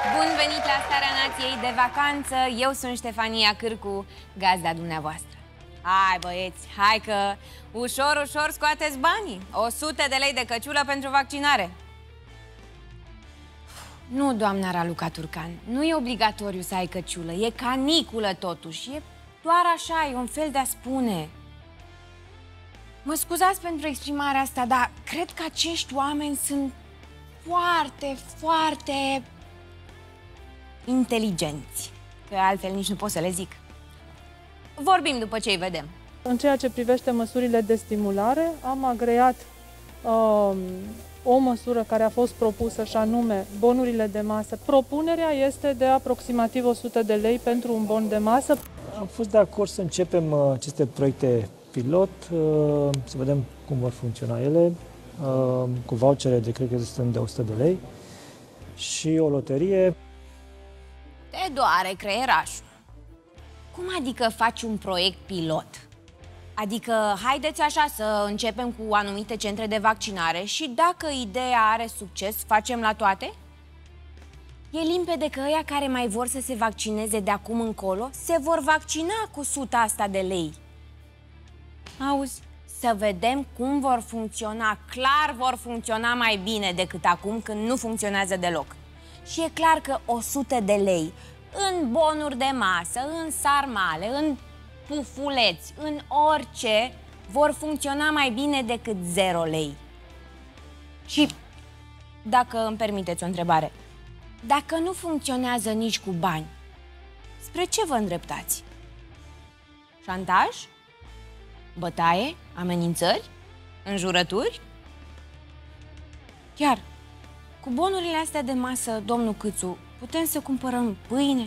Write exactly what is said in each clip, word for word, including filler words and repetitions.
Bun venit la Starea Nației de vacanță. Eu sunt Ștefania Cârcu, gazda dumneavoastră. Hai băieți, hai că ușor, ușor scoateți banii. o sută de lei de căciulă pentru vaccinare. Nu, doamna Raluca Turcan, nu e obligatoriu să ai căciulă. E caniculă totuși, e doar așa, e un fel de a spune. Mă scuzați pentru exprimarea asta, dar cred că acești oameni sunt foarte, foarte inteligenți, că altfel nici nu pot să le zic. Vorbim după ce îi vedem. În ceea ce privește măsurile de stimulare, am agreat uh, o măsură care a fost propusă, și anume bonurile de masă. Propunerea este de aproximativ o sută de lei pentru un bon de masă. Am fost de acord să începem uh, aceste proiecte pilot, uh, să vedem cum vor funcționa ele, uh, cu vouchere de, cred că sunt de o sută de lei, și o loterie. Te doare creierașul. Cum adică faci un proiect pilot? Adică haideți așa să începem cu anumite centre de vaccinare și dacă ideea are succes, facem la toate? E limpede că ăia care mai vor să se vaccineze de acum încolo se vor vaccina cu suta asta de lei. Auzi? Să vedem cum vor funcționa. Clar vor funcționa mai bine decât acum, când nu funcționează deloc. Și e clar că o sută de lei în bonuri de masă, în sarmale, în pufuleți, în orice, vor funcționa mai bine decât zero lei. Și, dacă îmi permiteți o întrebare, dacă nu funcționează nici cu bani, spre ce vă îndreptați? Șantaj? Bătaie? Amenințări? Înjurături? Chiar, cu bonurile astea de masă, domnul Câțu, putem să cumpărăm pâine?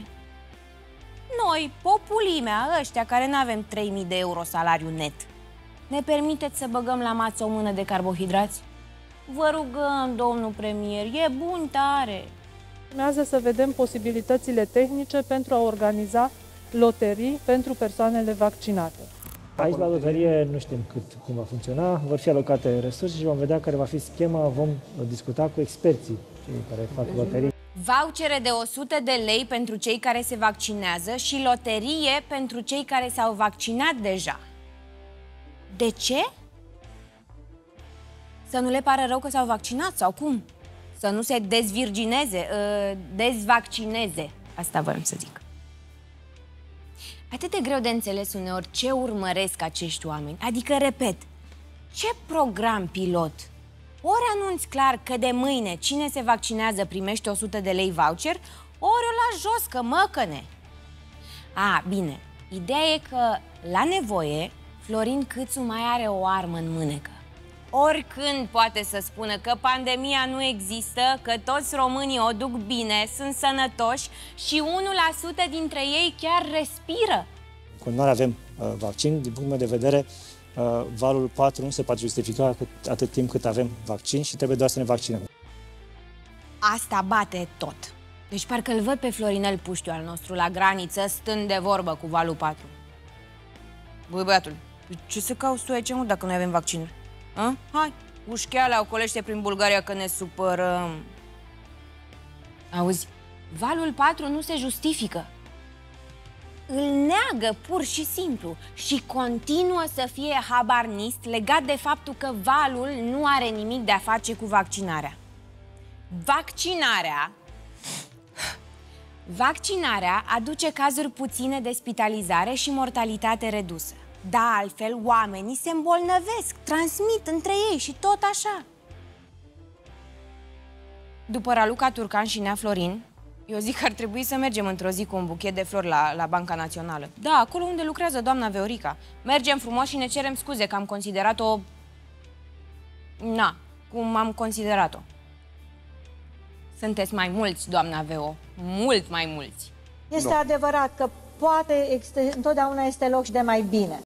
Noi, populimea, ăștia care nu avem trei mii de euro salariu net, ne permiteți să băgăm la masă o mână de carbohidrați? Vă rugăm, domnul premier, e bun tare! Urmează să vedem posibilitățile tehnice pentru a organiza loterii pentru persoanele vaccinate. Aici, la loterie, nu știm cât, cum va funcționa, vor fi alocate resurse și vom vedea care va fi schema, vom discuta cu experții, cei care fac loterii. Vouchere de o sută de lei pentru cei care se vaccinează și loterie pentru cei care s-au vaccinat deja. De ce? Să nu le pară rău că s-au vaccinat sau cum? Să nu se dezvirgineze, dezvaccineze. Asta voiam să zic. Atât de greu de înțeles uneori ce urmăresc acești oameni. Adică, repet, ce program pilot? Ori anunți clar că de mâine cine se vaccinează primește o sută de lei voucher, ori o lași jos că măcăne. A, bine, ideea e că, la nevoie, Florin Câțu mai are o armă în mânecă. Oricând poate să spună că pandemia nu există, că toți românii o duc bine, sunt sănătoși și unu la sută dintre ei chiar respiră. Când noi avem uh, vaccin, din punctul meu de vedere, uh, valul patru nu se poate justifica cât, atât timp cât avem vaccin și trebuie doar să ne vaccinăm. Asta bate tot. Deci parcă îl văd pe Florinel Puștiu al nostru la graniță, stând de vorbă cu valul patru. Băi, băiatul, ce să cauți tu aici, mă, dacă noi avem vaccinuri? A? Hai, ușcheala ocolește prin Bulgaria că ne supărăm. Auzi, valul patru nu se justifică. Îl neagă pur și simplu și continuă să fie habarnist legat de faptul că valul nu are nimic de a face cu vaccinarea. Vaccinarea Vaccinarea aduce cazuri puține de spitalizare și mortalitate redusă. Da, altfel, oamenii se îmbolnăvesc, transmit între ei și tot așa. După Raluca Turcan și Nea Florin, eu zic că ar trebui să mergem într-o zi cu un buchet de flori la, la Banca Națională. Da, acolo unde lucrează doamna Veorica. Mergem frumos și ne cerem scuze că am considerat-o... Na, cum am considerat-o. Sunteți mai mulți, doamna Veo, mult mai mulți. Este no. adevărat că poate, întotdeauna este loc și de mai bine.